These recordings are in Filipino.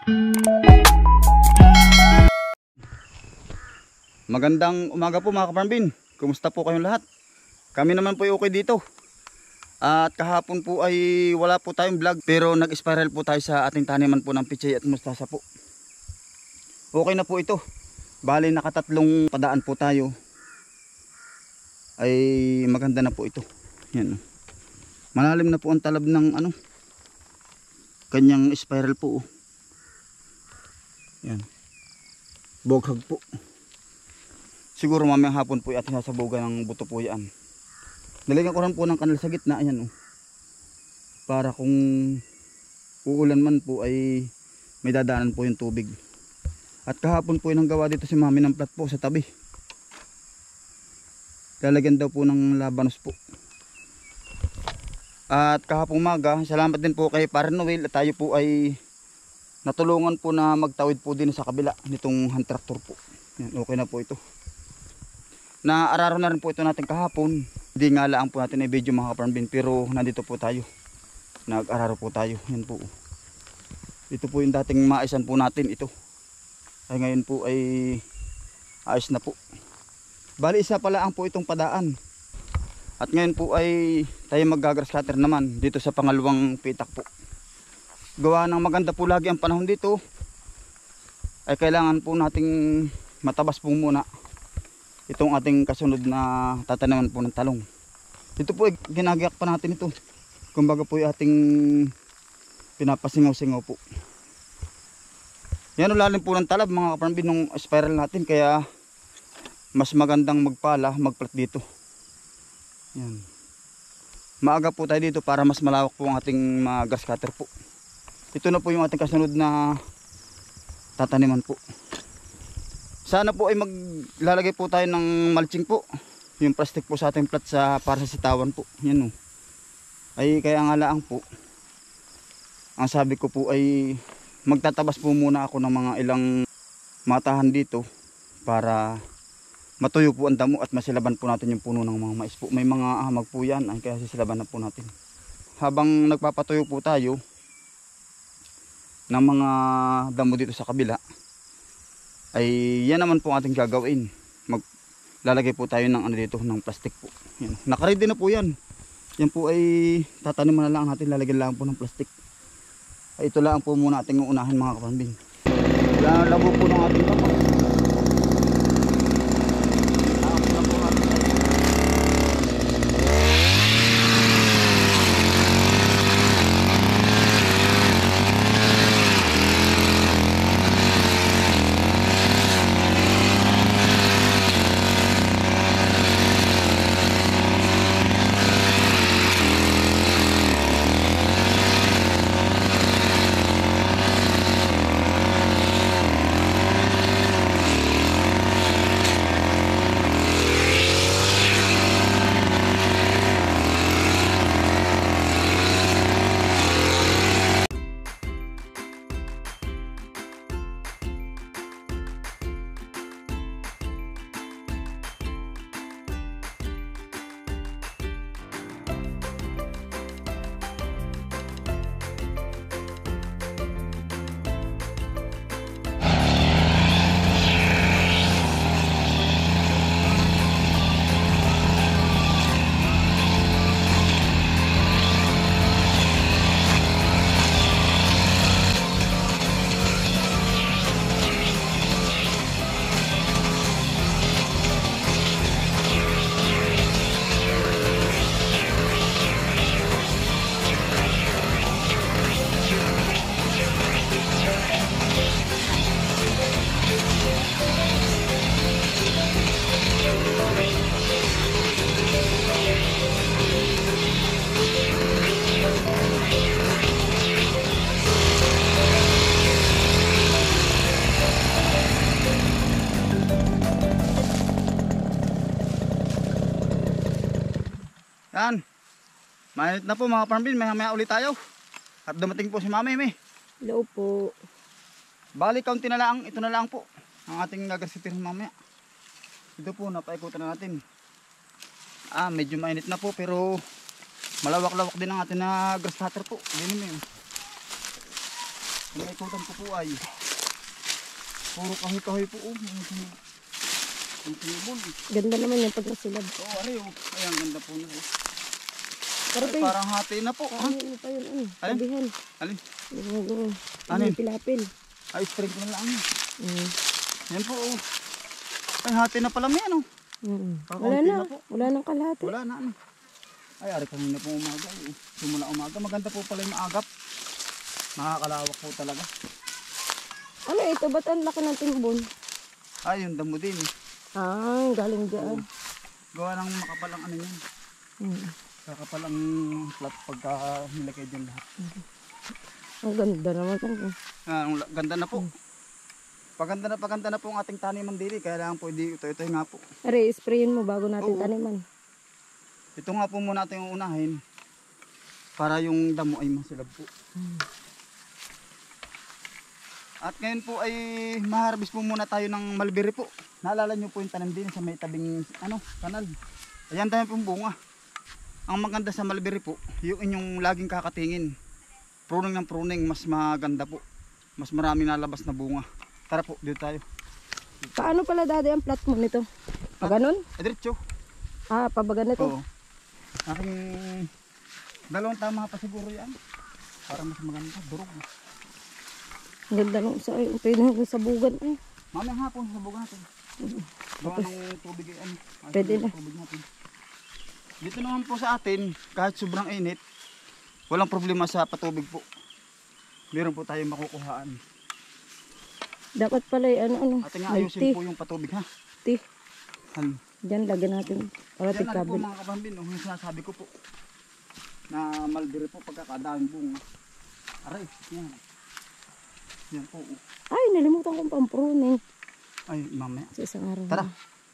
Magandang umaga po mga kaparmbin. Kumusta po kayong lahat? Kami naman po ay okay dito. At kahapon po ay wala po tayong vlog, pero nag-spiral po tayo sa ating taniman po ng pichay at mustasa po. Okay na po ito. Bali nakatatlong padaan po tayo. Ay maganda na po ito. Yan. Malalim na po ang talab ng kanyang spiral po. Yan. Boghag po. Siguro mamayang hapon po ating sasabugan ng buto po yan. Nilagyan ko rin po ng kanal sa gitna. Ayan para kung uulan man po ay may dadaanan po yung tubig. At kahapon po yung gawa dito si mami ng plat po sa tabi. Lalagyan daw po ng labanos po. At kahapong umaga, salamat din po kay Pare Noel at tayo po ay natulungan po na magtawid po din sa kabila nitong hand tractor po. Yan, okay na po ito. Naararo na rin po ito natin kahapon. Hindi nga lang po natin ay video mga kaparmbin, pero nandito po tayo. Nag-araro po tayo. Yan po. Ito po yung dating maisan po natin ito. Ay ngayon po ay ayos na po. Bali isa pala ang po itong padaan. At ngayon po ay tayo mag-grass cutter naman dito sa pangalawang pitak po. Gawa ng maganda po lagi ang panahon dito, ay kailangan po nating matabas po muna itong ating kasunod na tatanaman po ng talong. Ito po ay ginagayak pa natin ito. Kumbaga po yung ating pinapasingaw-singaw po. Yan lalim po ng talab mga kaparmbin ng spiral natin, kaya mas magandang magpala, magplat dito. Yan. Maaga po tayo dito para mas malawak po ang ating mga grass cutter po. Ito na po yung ating kasunod na tataniman po. Sana po ay maglalagay po tayo ng mulching po. Yung plastic po sa ating plat para sa sitawan po. Yan o. Ay kaya nga lang po, ang sabi ko po ay magtatabas po muna ako ng mga ilang matahan dito para matuyo po ang damo at masilaban po natin yung puno ng mga mais po. May mga hamag po yan, ay kaya sisilaban na po natin. Habang nagpapatuyo po tayo ng mga damo dito sa kabila, ay yan naman po ating gagawin. Maglalagay po tayo ng dito ng plastic po. Yan. Nakaready na po yan. Yan po ay tataniman na lang natin, lalagyan lang po ng plastic. Ay ito lang po muna ating uunahin mga kaparmbin. Lalago po ng ating kapal. Yan. Mainit na po mga kaparmbin, maya ulit tayo. At dumating po si Mami May. Hello po. Bali kaunti na lang, ito na lang po ang ating gagasitin mamaya. Ito po, napaikutan na natin. Medyo mainit na po pero malawak-lawak din ang ating na grass cutter po. Ganyan mo yun. Ang ikutan ko po ay puro kahoy-kahoy po. Ang sinibol. Ganda naman yung pag nasilab. Oo, ari oh. Ay, ang ganda po na. Pero Ay, parang hati na po. Ha? ano pa yun? Ano? Alin? Sabihan. Alin? Ano yung pilapil? Ay, sprinkle na lang. Mm. Yan po oh. Ay, hati na pala may ano. Mm. Kakaunti Wala na. na po. Wala nang kalahati. Wala na ano. Ay, ari kanina po umaga. Simula umaga. Maganda po pala yung maagap. Nakakalawak po talaga. Ano ito? Ba't ang laki ng timbon? Ay, yung damo din. Ah, galing dyan. Gawa ng makapalang ano yan. Mm. Kakapalang flat pagka nilagay din lahat. Ang ganda naman. Ang ganda na po. Paganda na po ang ating taniman dili. Kaya lang po, ito nga po. Are, sprayin mo bago natin Oo. taniman. Ito nga po muna natin yung unahin. Para yung damo ay masilab po. At ngayon po ay maharbis po muna tayo ng mulberry po. Naalala nyo po yung tanim din sa may tabing kanal. Ayan tayo pong bunga. Ang maganda sa mulberry po, yung inyong laging kakatingin. Pruning ng pruning, mas maganda po. Mas maraming nalabas na bunga. Tara po, dito tayo. Paano pala dati ang plat mo nito? Paganon? Diretso. Ah, pabagan nito. Oo. Aking dalawang tama pa siguro yan. Para mas maganda, durog. Ang ganda nung sa pwede nang sabugan eh. Mamayang hapon, sabugan natin. Gawa ng tubig ay ano. Pwede na. Tubig natin. Dito naman po sa atin, kahit sobrang init, walang problema sa patubig po. Meron po tayong makukuhaan. Dapat pala ano. Ating ayusin po yung patubig ha. Tea. Han. Diyan lagyan natin. Para Yan na po tigkabil. mga kapambin, yung sinasabi ko po. Na mulberry po pagkakadaming bunga. Aray, yan. Yan po. Ay, nalimutan kong pampruning. Ay, mamaya. Sa isang araw. Tara.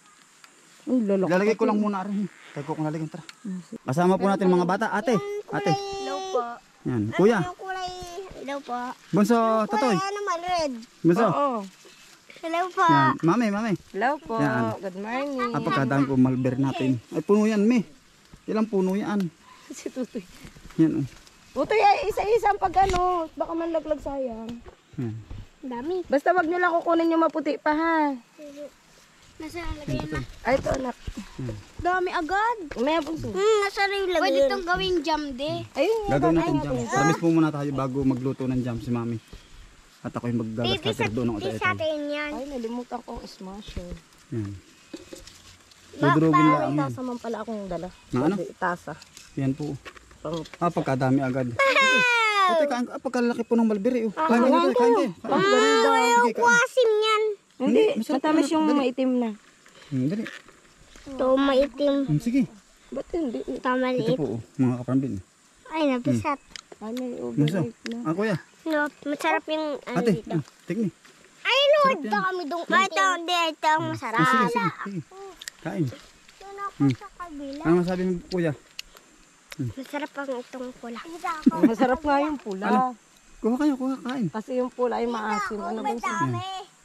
Ang lalaki. Lalagay ko lang muna rin. Tayo ko lalagyan, tara. Ah, Kasama po natin mga bata. Ate, ate. Hello po. Yan, kuya. Yung kulay, hello po. Bunso, totoy. Kulay naman, red. Bunso. Oo. Hello po. Yan, mami. Hello po. Yan. Good morning. Pagkadami po mulberry natin. Ay, puno yan, me. Ilang puno yan. Si Tutoy. Yan, oh. Tutoy ay isa-isang pag ano. Baka man laglag sayang. Yan. Dami. Basta wag nyo lang kukunin yung maputi pa ha. Nasa lagay na. Ay, ito anak. Dami agad. Umaya bunso. Nasa rin lagay. Pwede itong gawing jam de. Ayun nga. Gagawin natin jam. Promise po muna tayo bago magluto ng jam si mami. At ako'y maggagas-gagas doon ng Di utay. sa atin yan. Ay, nalimutan kong smasher. Yan. Dudurugin lang May yan. tasa man pala akong dala. Na ano? Tasa. Yan po. Pang Pagkadami agad. Ate, kain ka. Pagkalaki po ng mulberry. Oh. Kain ka na, kain ka. panggarida. Sige, kain. Asim yan. Hindi, masarap matamis yan. yung maitim na. Dali. Ito maitim. Sige. Ba't hindi? Ito Ito maliit. po, oh, mga kaparambin. Ay, napisat. Ay, may Muso. overripe na. Ah, kuya. No, masarap yung ano Ate, dito. tigni. Ay, Lord, ito kami dong. Ito, hindi. Ito ang masarap. Sige, sige, sige. Kain. Doon ako sa kabila. Ano masabi mo, kuya? Masarap ang itong pula. Masarap nga yung pula. Ano? Kuha kayo, kain. Kasi yung pula ay maasim. Ano ba yung Dami.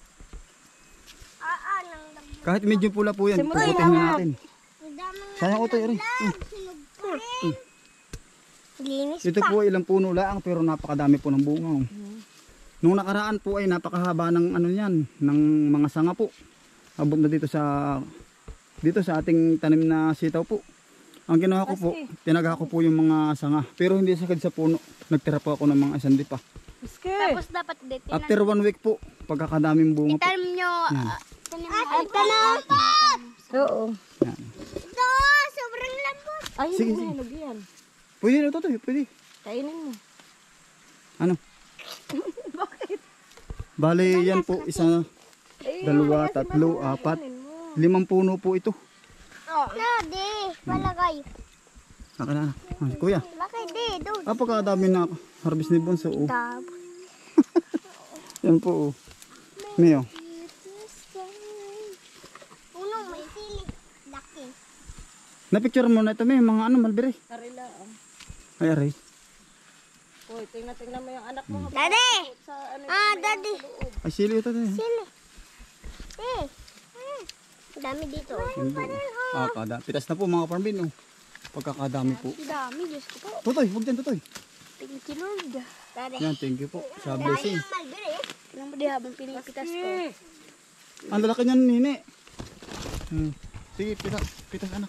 Nang Kahit medyo pula po yan, Simuloy puputihin na. na natin. daming Sayang utoy, rin. sinog pa rin. Linis Ito po ay ilang puno lang pero napakadami po ng bunga. Oh. Nung nakaraan po ay napakahaba ng ano yan, ng mga sanga po. Abot na dito sa ating tanim na sitaw po. Ang ginawa ko po, tinaga ko po yung mga sanga. Pero hindi sakad sa puno. Nagtira po ako ng mga isandi pa. Iske. Tapos dapat dito. After 1 week po, pagkakadaming bunga po. Tanim nyo. Yan. Ay, tanong! Oo. Yan. Ito! Sobrang lambot. Ay, Sige, hindi sige. na yan. Pwede na ito, pwede. Kainin mo. Ano? Bakit? Bali yan po, isa, dalawa, tatlo, apat, 5 puno po ito. Di, palagay. Akin na. Kuya, Bakit di? Doon. pagkakadami na harvest ni Bonso. Oh. Tapos. Yan po. Oh. Mio. Puno, may sili. Laki. Na-picture mo na ito, may mga ano, mulberry. Karila. Ay, aray. Uy, tingnan mo yung anak mo. Daddy! Sa ano, Daddy. Ay, sili ito. Sili. Dami dito. Pitas na po mga farmbin. Oh. Pagkakadami po. Dami, Diyos ko po. Tutoy, huwag dyan, tutoy. Thank you, Lord. Dali. Yan, thank you po sa blessing. Alam mo di habang pinipitas ko. Ang lalaki niyan, nini. Sige, pitas anak.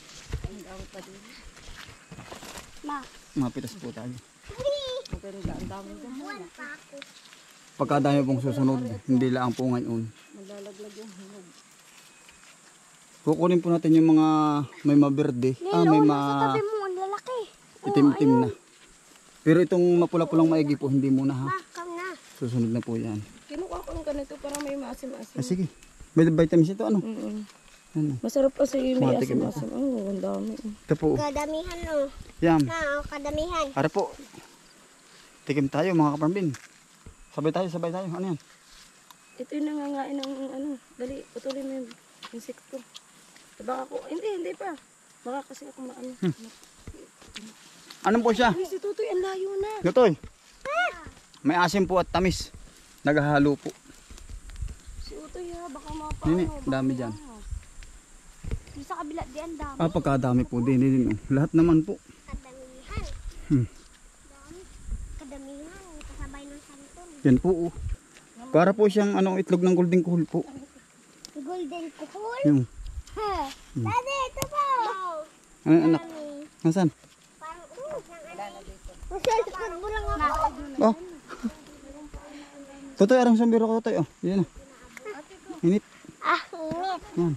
Ma. Mapitas po tayo. Maganda, ang dami dyan. Pagkadami pong susunod, hindi lang po ngayon. Maglalaglag yung hinog. Kukunin po natin yung mga may maberde. May Sabi mo, ang lalaki. itim-itim na. Pero itong mapula-pulang maigi po, hindi muna ha. Kam na. Susunod na po yan. Kinuha ko ng ganito para may maasim-asim. Sige. May vitamins ito, ano? Ano? Masarap kasi may Matikim asim-asim. Oh, ang dami. Ito po. Kadamihan no. Yam. Ma, kadamihan. Are po. Tikim tayo mga kaparambin. Sabay tayo. Ano yan? Ito yung nangangain ng ano. Dali, putulin mo yung insekto. Baka ako, hindi pa. Baka kasi ako maano. Anong po siya? Ay, si Tutoy, ang layo na. Lutoy. May asim po at tamis. Naghahalo po. Si Utoy ha, baka mapaano. Nini, dami dyan. Di sa kabila diyan dami. Pagkadami po din. Lahat naman po. Kadamihan. Dami. Kadamihan. Kasabay ng santon. Yan po. Para po siyang itlog ng golden kuhol po. Golden kuhol. Yung. Ha. Daddy, ito po. Ano anak? Nasaan? Parang Masalakad mo lang ako. Oh. Totoy, arang sambiro ko totoy. Oh, yan na. Init. Init. Yan.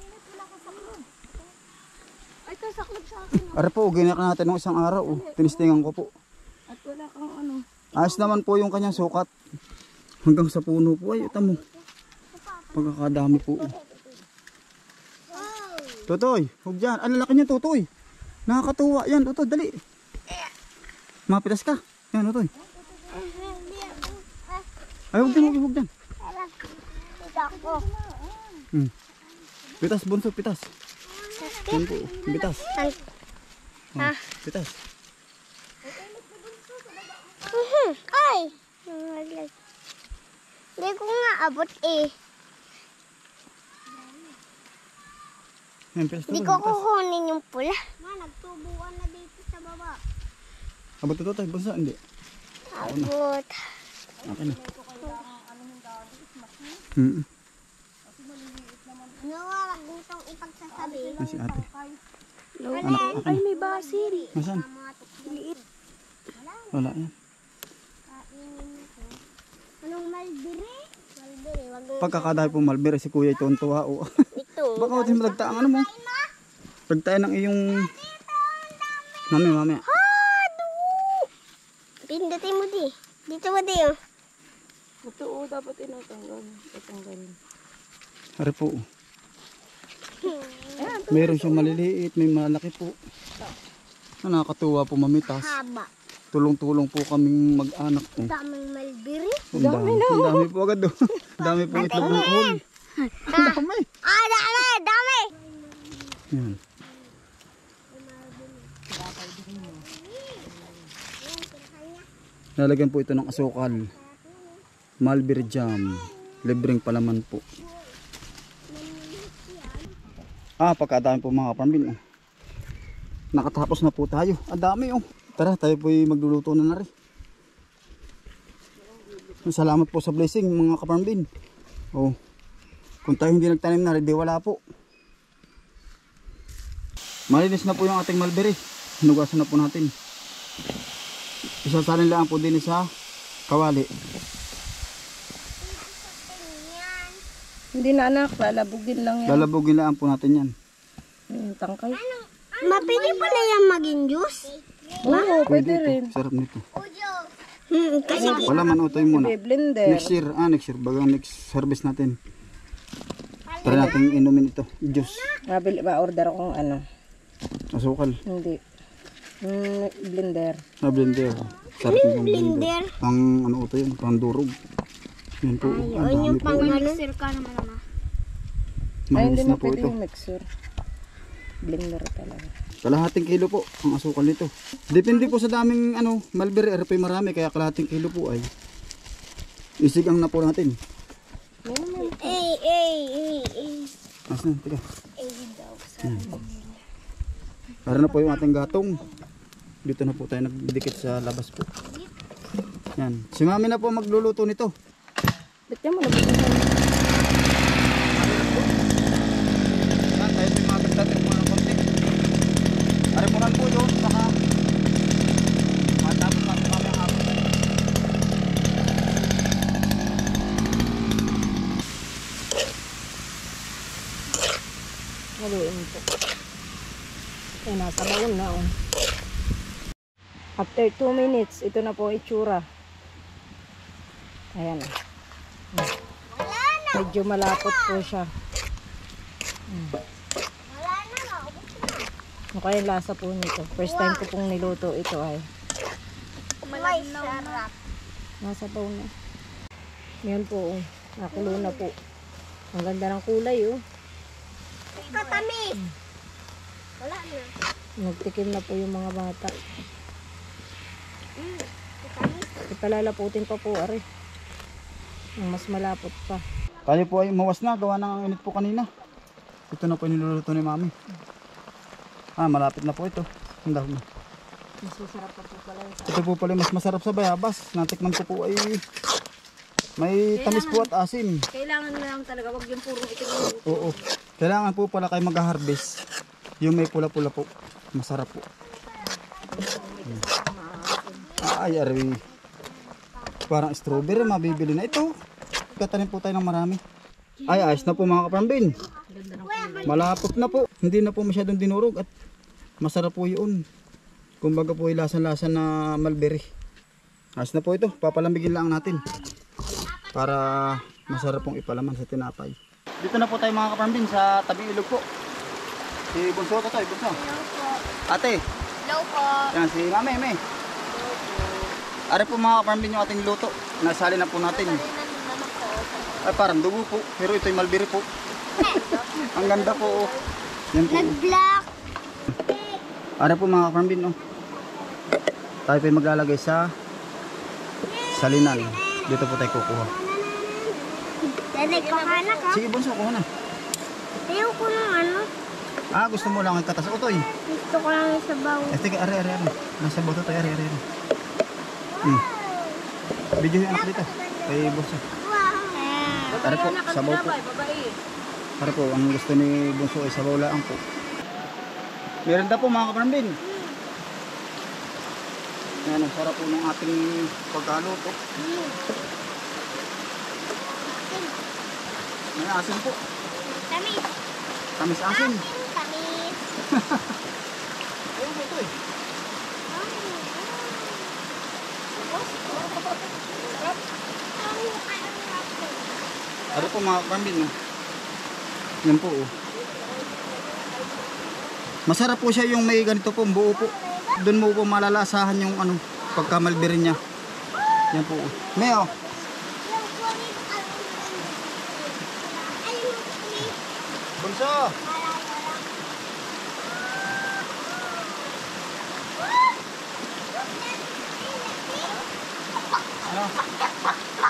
Ay, ito, saklog sa akin. Ara po, ginayak natin ng isang araw. Oh. Tinistingan ko po. At wala kang ano. Ayos naman po yung kanyang sukat. Hanggang sa puno po. Ay, ito mo. Pagkakadami po. Totoy, huwag dyan. Ang lalaki niya, Totoy. Nakakatuwa. Yan, Totoy, dali. Mapitas ka. Yan, Totoy. Ay, huwag dyan. Ito ako. Pitas, bunso, pitas. Yan po, pitas. Oh, pitas. Ay! Hindi ko nga abot eh. Yan, pitas, Hindi Totoy, ko pitas. kukunin yung pula. Ma, nagtubuan na dito sa baba. Abot ito, Totoy, bunso, hindi. Abot. Okay na. Nawala gustong ipagsasabi. Yan si ate. Ay, may basil. Nasaan? Wala yan. Anong malbiri? Malbiri, wag mo. Pagkakadami po malbere si kuya ito ang tuwa. Oh. Ito. Baka natin malagtaan ano mo. Lagtaan ng iyong... Mamaya. Pindutin mo di. Dito mo di oh. Ito, oh, dapat tinatanggal. Tatanggalin. Hari po. Meron siyang maliliit, may malaki po. Nakakatuwa po mamitas. Haba. Tulong-tulong po kaming mag-anak po. Daming malbiri. Ang dami po agad do. Ang dami po itlog ng kuhol. Ang dami. Dami. Yan. Lalagyan po ito ng asukal. Mulberry jam. Libreng palaman po. Pagkadami po mga kapambin. Nakatapos na po tayo. Ang dami oh. Tara, tayo po magluluto na rin. Salamat po sa blessing mga kapambin. Oh. Kung tayo hindi nagtanim na rin, di wala po. Malinis na po yung ating mulberry. Hinugasan na po natin. Isasalin lang po din sa kawali. Hindi na anak, lalabugin lang yan. Lalabugin lang po natin yan. Tangkay. Mapili pala yan maging juice. Oo, pwede Pwede rin. ito. Sarap nito. Kasi Wala man utoy muna. May blender. Next year. Baga next harvest natin. Try natin inumin ito. Juice. Ma-order akong ano. Asukal. Hindi. Blender. Na blender. Sarap nitong blender. Pang ano utoy yun. Pang durog. Yan po. Ang yun dami yung po. pang-mixer ka naman naman. Ay, Malinis hindi na mo po pwede ito. yung mixer. Blender talaga. Kalahating kilo po ang asukal nito. Depende po sa daming mulberry. Pero marami. Kaya kalahating kilo po ay isigang na po natin. Mas na, teka. Para na po yung ating gatong. Dito na po tayo nagdikit sa labas po. Yan. Si mami na po magluluto nito. Ba't yan mo nabutusan? Yan, tayo po yung mga tagdating po ng konti. Arimunan po doon, saka matapos natin mami ang hapon. Haluin mo po. Ay, nasa baon na oh. After 2 minutes, ito na po itsura. Ayan. Medyo malapot po siya. Wala na, naubos na. Ano kaya yung lasa po nito? First time ko pong niluto ito ay. May sarap. Nasa baon na. Ngayon po, oh. Nakulo na po. Ang ganda ng kulay oh. Katamis. Wala na. Nagtikim na po yung mga bata. Katamis. Ipalalaputin pa po ari. Ang mas malapot pa. Tayo po ay mawas na, gawa ng init po kanina. Ito na po yung niluluto ni mami. Malapit na po ito. Ang dahon na. Mas masarap pa po pala yung Ito po pala mas masarap sa bayabas. Natikman ko po ay may tamis po at asim. kailangan na lang talaga, wag yung puro itim yung luto. Oo. Kailangan po pala kayo mag-harvest. Yung may pula-pula po. Masarap po. Ay, arwi. Parang strawberry, mabibili na ito. Katanim po tayo ng marami. Ay, ayos na po mga kaparambin. Malapot na po. Hindi na po masyadong dinurog at masarap po yun. Kumbaga po yung lasa-lasa na mulberry. Ayos na po ito. Papalambigin lang natin. Para masarap pong ipalaman sa tinapay. Dito na po tayo mga kaparambin sa tabi ilog po. Si Bunso ka to, Bunso. Hello po. Ate, Hello po. yan si Mami, May. Ari po mga kaparambin yung ating luto. Nasali na po natin. Ay parang dugo po, pero ito'y mulberry po. Ang ganda po. Yan po. Nag-block. Ari po mga kaparambin, oh. Tayo po yung maglalagay sa salinan. Dito po tayo kukuha. Dede, kuha na ka. Sige Bunso, kuha na. Ayaw ko ng ano. Gusto mo lang ang katas utoy. Gusto ko lang yung sabaw. Sige, ari. Nasa boto tayo, ari. Video yung anak dito. Kay Bunso. Wow. Ari po, sabaw po. Ari po, ang gusto ni Bunso ay sabaw lang po. Meron na po mga kaparambin. Yan, ang sarap po ng ating pagkaluto. May asin po. Tamis. Tamis asin. Tamis. Ayun po ito eh. Ano po mga kaparambin, no? Yan po oh. Masarap po siya yung may ganito po, buo po. Doon mo po malalasahan yung ano, pagkamalbiri niya. Yan po oh. May oh. Bunso! Ano?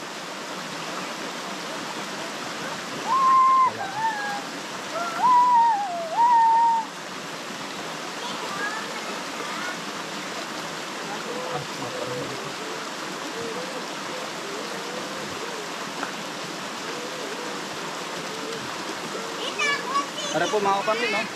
Para po mga kapamilya, no?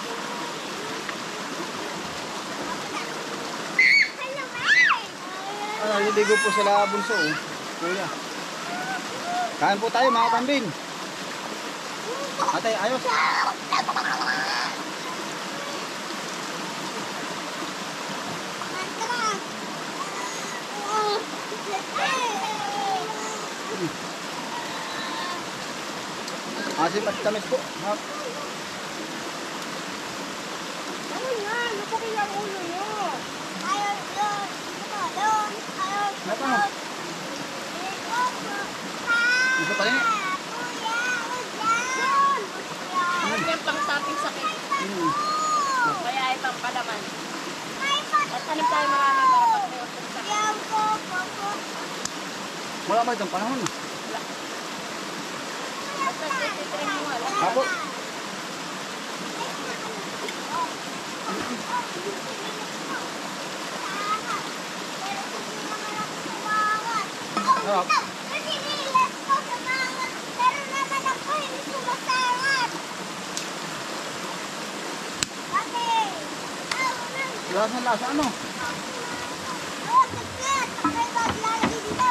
Naliligo po sila Bunso, oh. Kuya. Kain po tayo mga kapambin. Ate, ayos. Asim at tamis po. Ano yan? Ano po kaya ang ulo nyo? Ayaw yun. Ayaw. Napa mo? Ito pa rin. Yan pang saping sakit. Kaya ay pang palaman. At tanim tayo marami para pag may utong sakit. Wala ba itong panahon? Basta tititrim mo wala. Apo. Sarap. Kasi nilas ko sa mga, pero naman ako hindi sumasarap. Kasi, Lasa, ano? oh, sakit. Sakit ang lalaki dito.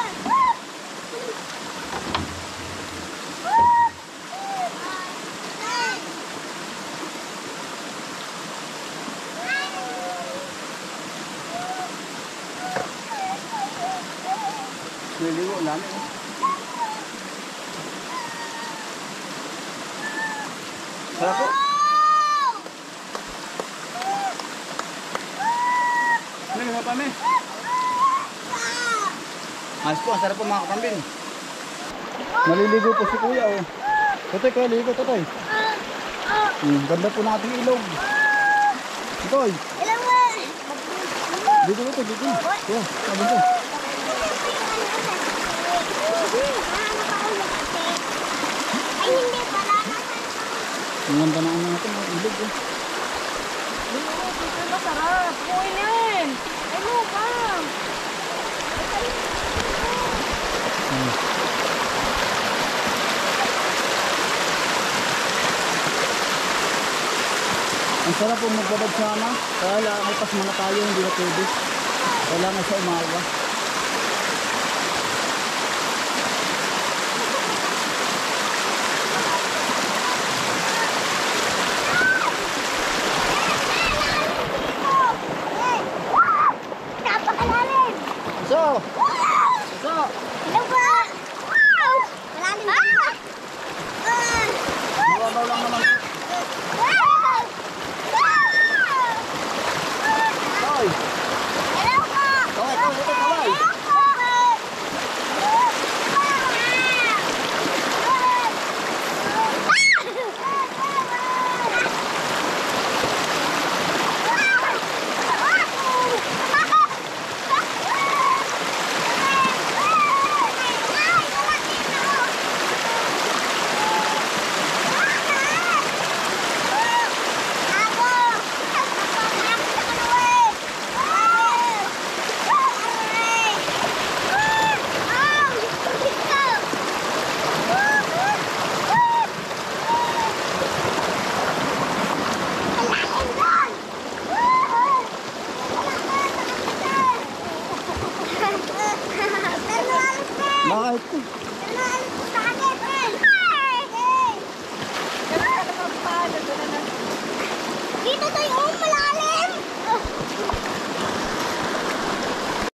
Niligo, lami. Sarap po. Naligo pa kami. Ayos po, ang sarap po mga kapambin. Naliligo po si kuya oh. Totoy, kuya ligo, totoy. Ganda po ng ating ilog. Totoy, Ilang mo? dito. Kuya, sabi ko. Ay, hindi pala. Ang ganda na ang natin, ang ilog oh. Masarap. Kuinin. Ano ka? Ang sarap po magbabad sana. Kaya lang, may pas muna tayo, hindi na pwede. Kailangan sa umaga. Napakalalim! So, Hello po! Malalim dito. mababaw lang naman. Toy, Hello po! kaway. Bakit? Dito tayo, malalim!